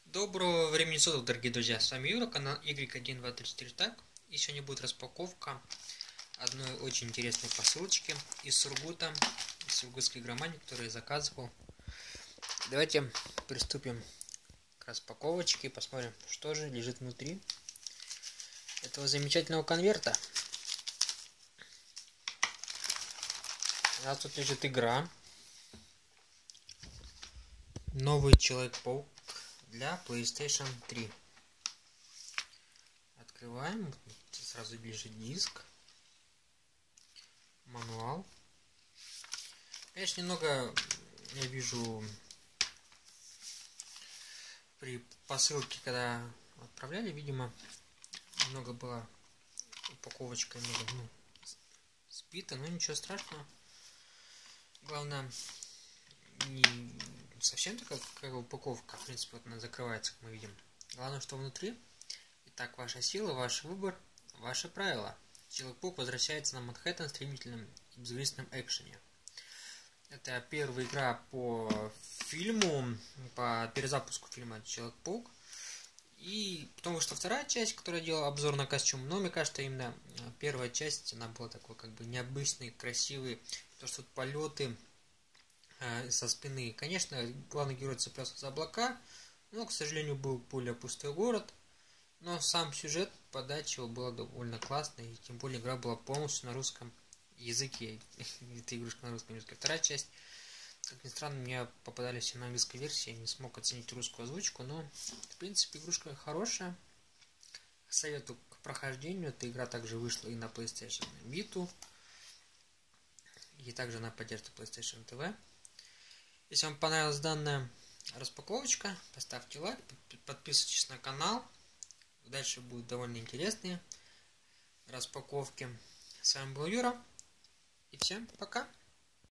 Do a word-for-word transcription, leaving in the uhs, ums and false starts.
Доброго времени суток, дорогие друзья, с вами Юра, канал Y один два три четыре так. И сегодня будет распаковка одной очень интересной посылочки из Сургута, из сургутской игромании, которую я заказывал. Давайте приступим к распаковочке и посмотрим, что же лежит внутри этого замечательного конверта. У нас тут лежит игра. Новый Человек-паук для PlayStation три. Открываем. Сразу лежит диск. Мануал. Конечно, немного я вижу при посылке, когда отправляли, видимо, немного была упаковочка немного, ну, сбита, но ничего страшного. Главное, не совсем такая как упаковка, в принципе, вот она закрывается, как мы видим. Главное, что внутри. Итак, ваша сила, ваш выбор, ваши правила. Человек-паук возвращается на Манхэттен в стремительном и безвестном экшене. Это первая игра по фильму, по перезапуску фильма Человек-паук. И потом вышла вторая часть, которая делала обзор на костюм. Но мне кажется, именно первая часть, она была такой как бы необычной, красивой. То, что тут полеты со спины. Конечно, главный герой цеплялся за облака, но, к сожалению, был более пустой город. Но сам сюжет, подача его была довольно классной, и тем более игра была полностью на русском языке. Эта игрушка на русском языке. Вторая часть, как ни странно, мне попадались все на английской версии, я не смог оценить русскую озвучку, но, в принципе, игрушка хорошая. Советую к прохождению. Эта игра также вышла и на PlayStation Vita, и также она поддерживает PlayStation ти ви. Если вам понравилась данная распаковочка, поставьте лайк, подписывайтесь на канал. Дальше будут довольно интересные распаковки. С вами был Юра. И всем пока.